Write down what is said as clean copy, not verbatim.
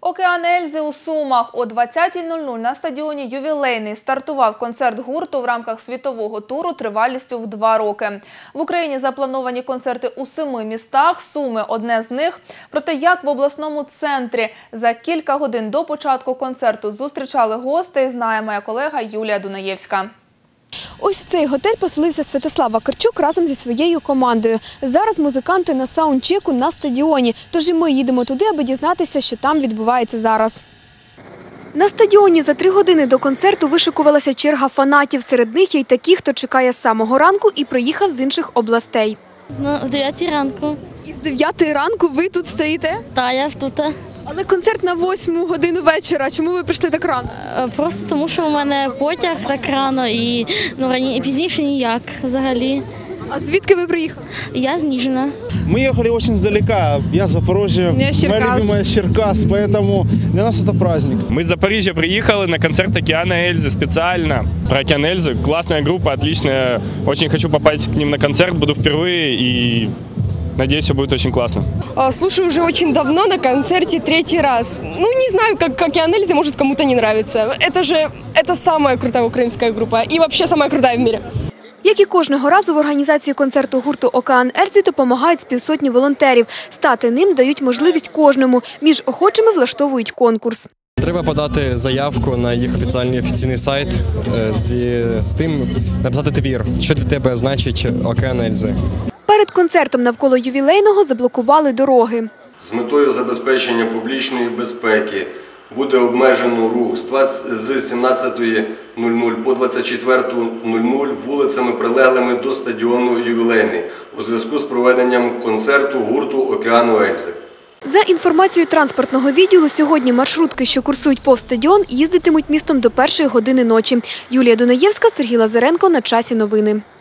Океан Ельзи у Сумах. О 20:00 на стадіоні «Ювілейний» стартував концерт гурту в рамках світового туру тривалістю в 2 роки. В Україні заплановані концерти у 7 містах, Суми – одне з них. Проте як в обласному центрі за кілька годин до початку концерту зустрічали гостей, знає моя колега Юлія Дунаєвська. Ось в цей готель поселився Святослав Вакарчук разом зі своєю командою. Зараз музиканти на саундчеку на стадіоні, тож і ми їдемо туди, аби дізнатися, що там відбувається зараз. На стадіоні за 3 години до концерту вишикувалася черга фанатів. Серед них є й такі, хто чекає з самого ранку і приїхав з інших областей. О 9 ранку. І з 9 ранку ви тут стоїте? Та, я тут. Але концерт на 8 годину вечора. Чому ви прийшли так рано? Просто тому, що у мене потяг так рано і пізніше ніяк взагалі. А звідки ви приїхали? Я з Ніжина. Мы ехали очень издалека. Я с Запорожья, моя любимая Черкас, поэтому для нас это праздник. Мы из Запоріжжя приехали на концерт Океана Эльзы специально. Про Океан Эльзы. Классная группа, отличная. Очень хочу попасть к ним на концерт, буду впервые и надеюсь, все будет очень классно. Слушаю уже очень давно, на концерте 3-й раз. Ну, не знаю, как Океан Эльзы, может, кому-то не нравится. Это самая крутая украинская группа и вообще самая крутая в мире. Як і кожного разу в організації концерту гурту «Океан Ельзи» допомагають з півсотні волонтерів. Стати ним дають можливість кожному. Між охочими влаштовують конкурс. Треба подати заявку на їх офіційний сайт з тим написати твір, що для тебе значить «Океан Ельзи». Перед концертом навколо ювілейного заблокували дороги. З метою забезпечення публічної безпеки буде обмежено рух з 17:00 по 24:00 вулицями, прилеглими до стадіону «Ювілейний» у зв'язку з проведенням концерту гурту «Океану Ельзи». За інформацією транспортного відділу, сьогодні маршрутки, що курсують повз стадіон, їздитимуть містом до 1-ї години ночі. Юлія Дунаєвська, Сергій Лазаренко. На часі новини.